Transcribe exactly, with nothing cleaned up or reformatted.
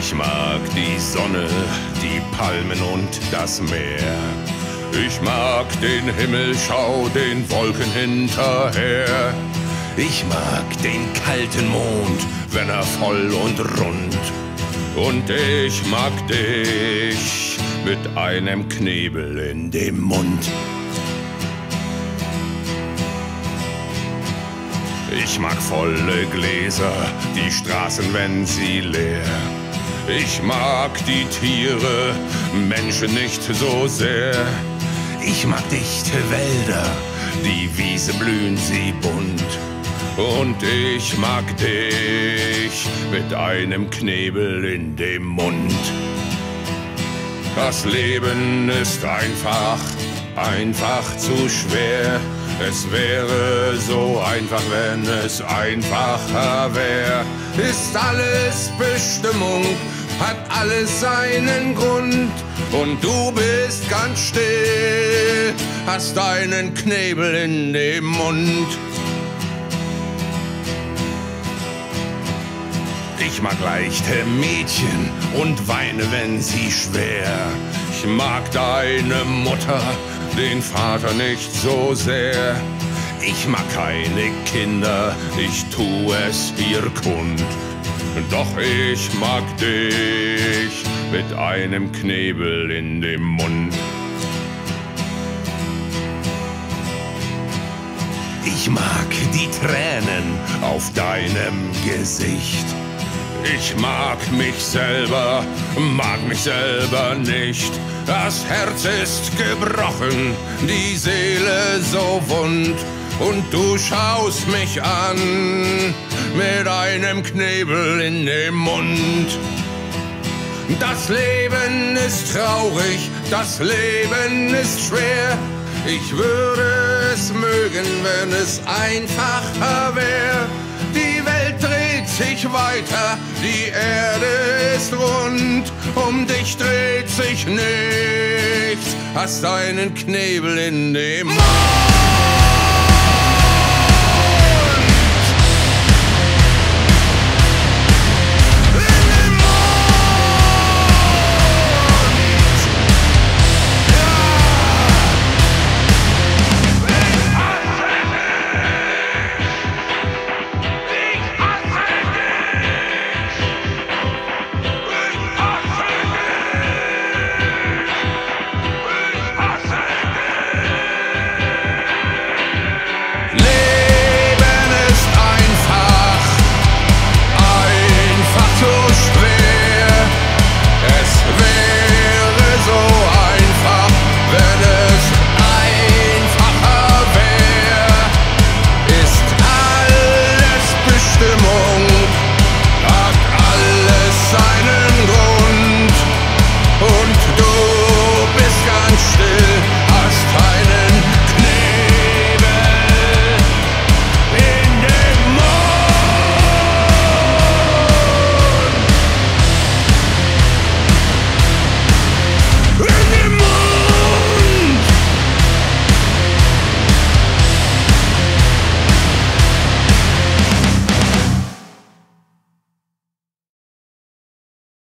Ich mag die Sonne, die Palmen und das Meer. Ich mag den Himmel, schau den Wolken hinterher. Ich mag den kalten Mond, wenn er voll und rund. Und ich mag dich mit einem Knebel in dem Mund. Ich mag volle Gläser, die Straßen, wenn sie leer. Ich mag die Tiere, Menschen nicht so sehr. Ich mag dichte Wälder, die Wiese blühen sie bunt. Und ich mag dich mit einem Knebel in dem Mund. Das Leben ist einfach, einfach zu schwer. Es wäre so einfach, wenn es einfacher wär. Ist alles Bestimmung, hat alles seinen Grund. Und du bist ganz still, hast einen Knebel in dem Mund. Ich mag leichte Mädchen und weine, wenn sie schwer. Ich mag deine Mutter, den Vater nicht so sehr. Ich mag keine Kinder, ich tu es ihr kund. Doch ich mag dich mit einem Knebel in dem Mund. Ich mag die Tränen auf deinem Gesicht. Ich mag mich selber, mag mich selber nicht. Das Herz ist gebrochen, die Seele so wund. Und du schaust mich an mit einem Knebel in dem Mund. Das Leben ist traurig, das Leben ist schwer. Ich würde es mögen, wenn es einfacher wär. Die Welt dreht sich weiter, die Erde ist rund. Um dich dreht sich nichts, hast einen Knebel in dem Mund.